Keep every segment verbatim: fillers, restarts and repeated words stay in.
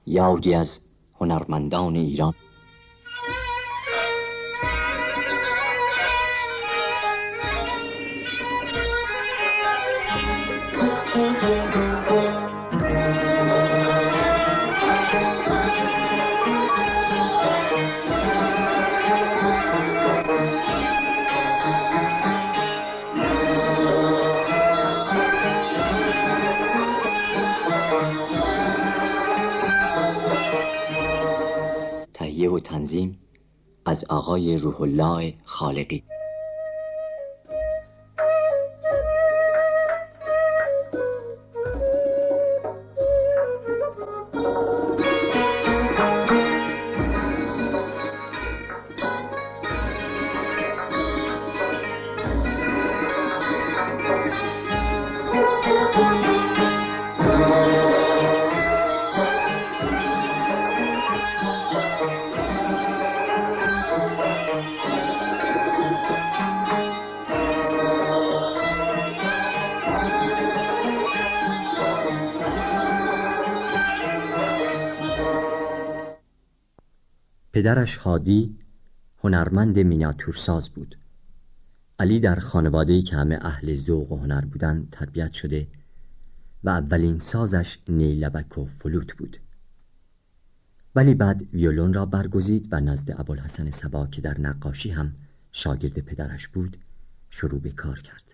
یادی از هنرمندان ایران. تهیه و تنظیم از آقای روح الله خالقی. پدرش هادی هنرمند مینیاتورساز بود. علی در خانواده‌ای که همه اهل ذوق و هنر بودند تربیت شده و اولین سازش نیلبک و فلوت بود. ولی بعد ویولون را برگزید و نزد ابوالحسن صبا که در نقاشی هم شاگرد پدرش بود شروع به کار کرد.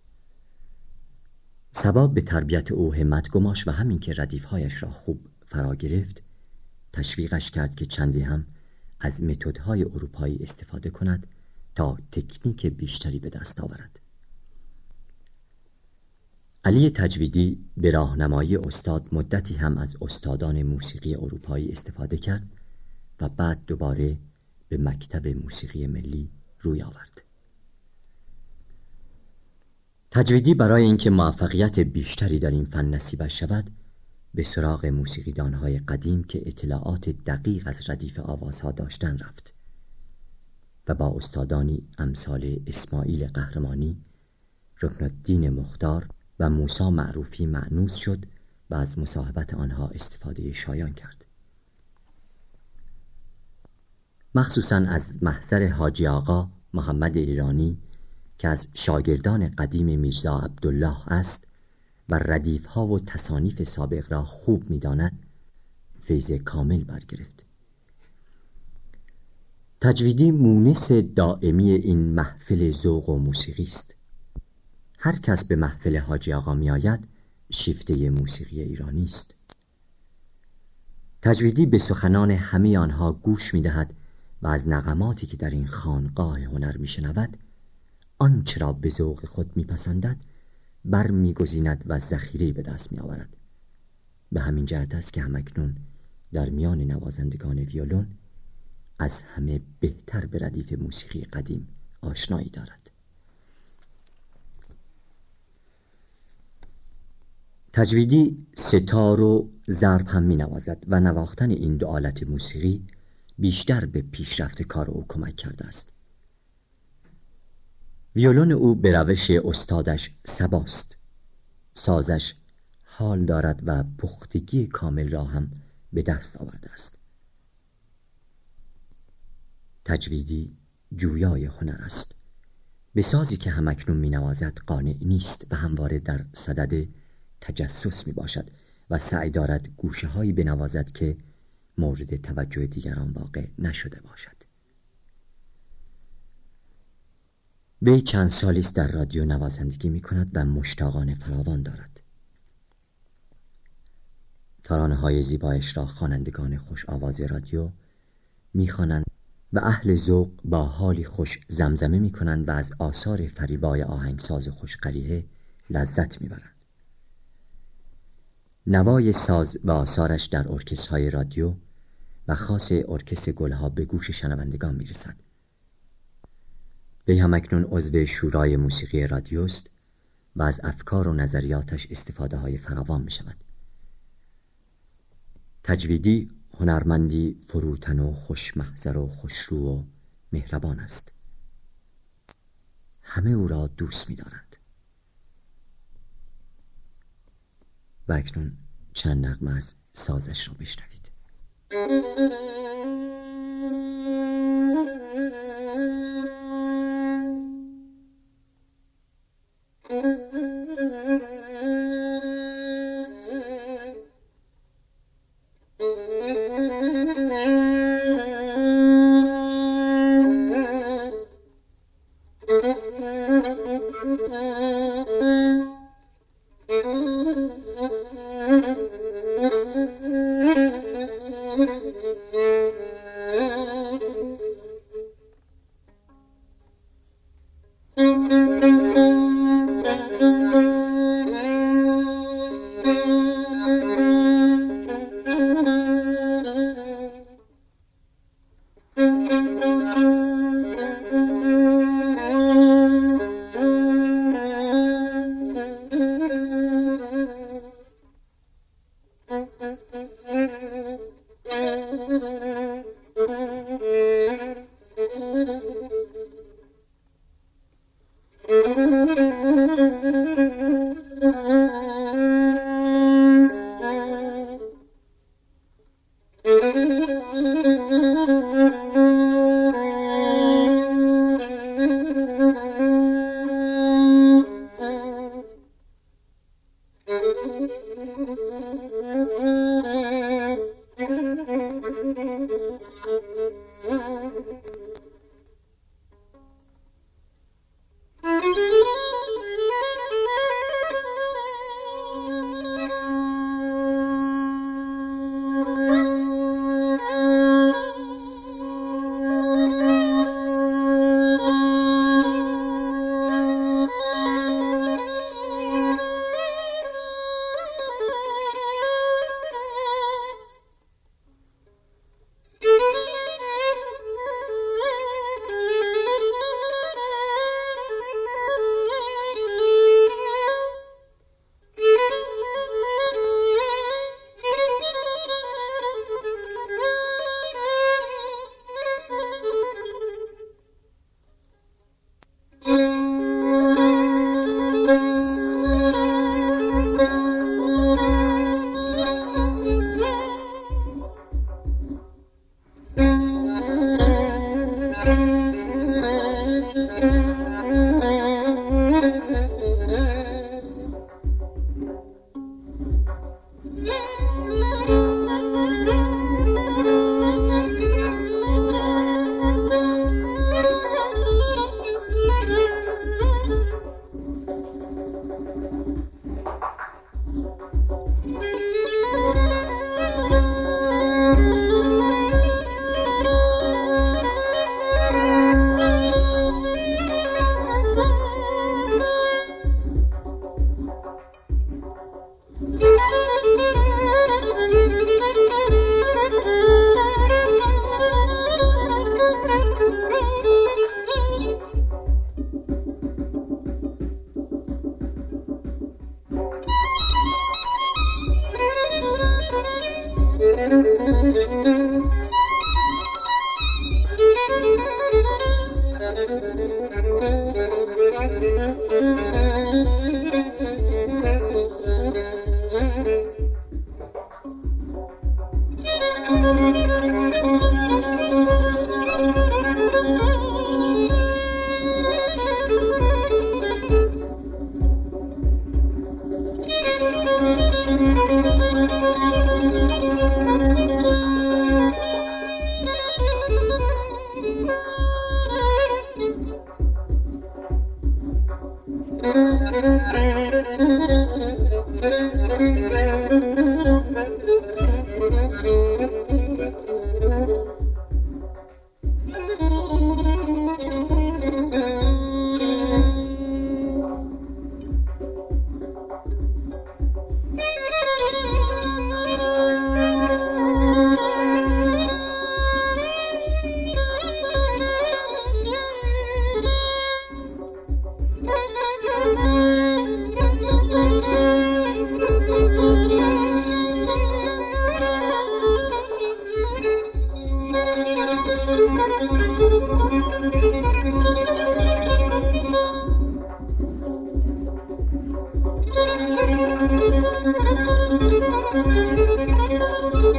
صبا به تربیت او همت گماشت و همین که ردیف‌هایش را خوب فرا گرفت تشویقش کرد که چندی هم از متدهای اروپایی استفاده کند تا تکنیک بیشتری به دست آورد. علی تجویدی به راهنمایی استاد مدتی هم از استادان موسیقی اروپایی استفاده کرد و بعد دوباره به مکتب موسیقی ملی روی آورد. تجویدی برای اینکه موفقیت بیشتری در این فن نصیبش شود به سراغ موسیقیدانهای قدیم که اطلاعات دقیق از ردیف آوازها داشتن رفت و با استادانی امثال اسماعیل قهرمانی، رکن الدین مختار و موسی معروفی مأنوس شد و از مصاحبت آنها استفاده شایان کرد. مخصوصاً از محضر حاجی آقا محمد ایرانی که از شاگردان قدیم میرزا عبدالله است و ردیف‌ها و تصانیف سابق را خوب می‌داند فیض کامل برگرفت. تجویدی مونس دائمی این محفل ذوق و موسیقی است. هر کس به محفل حاجی آقا می‌آید شیفته موسیقی ایرانی است. تجویدی به سخنان همه آنها گوش می‌دهد و از نغماتی که در این خانقاه هنر می‌شنود آنچه را به ذوق خود می‌پسندد بر می‌گزیند و ذخیره‌ای به دست می‌آورد. به همین جهت است که همکنون در میان نوازندگان ویولون از همه بهتر به ردیف موسیقی قدیم آشنایی دارد. تجویدی ستار و ضرب هم می‌نوازد و نواختن این دو آلت موسیقی بیشتر به پیشرفت کار او کمک کرده است. ویولون او به روش استادش صباست. سازش حال دارد و پختگی کامل را هم به دست آورده است. تجویدی جویای هنر است. به سازی که همکنون می نوازد قانع نیست و همواره در صدد تجسس می باشد و سعی دارد گوشه هایی بنوازد که مورد توجه دیگران واقع نشده باشد. وی چند سالی است در رادیو نوازندگی می کند و مشتاقان فراوان دارد. ترانه‌های زیبایش را خوانندگان خوش آواز رادیو می خوانند و اهل ذوق با حالی خوش زمزمه می کنند و از آثار فریبای آهنگساز خوشقریحه لذت می برند. نوای ساز و آثارش در ارکسترهای رادیو و خاص ارکستر گلها به گوش شنوندگان می رسد. وی همکنون عضو شورای موسیقی رادیو است و از افکار و نظریاتش استفاده های فراوان می شود. تجویدی هنرمندی فروتن و خوشمحضر و خوشرو و مهربان است. همه او را دوست می دارند. و اکنون چند نغمه از سازش را بشنوید. Thank you.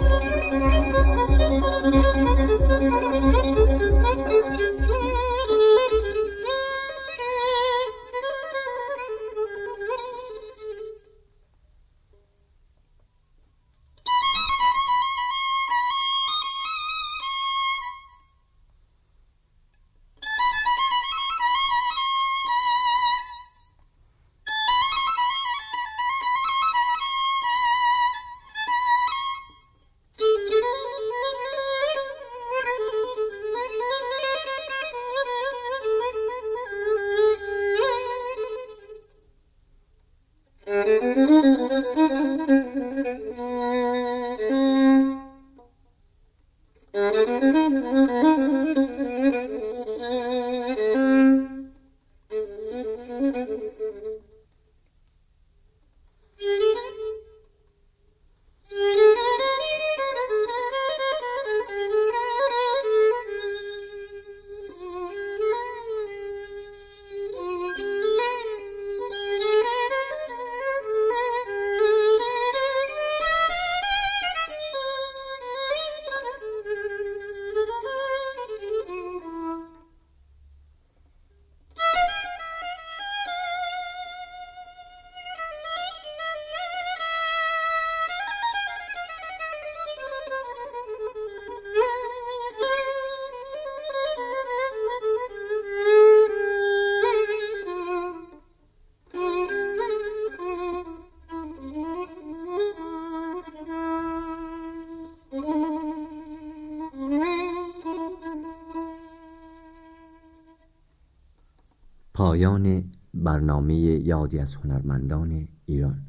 پایان برنامه یادی از هنرمندان ایران.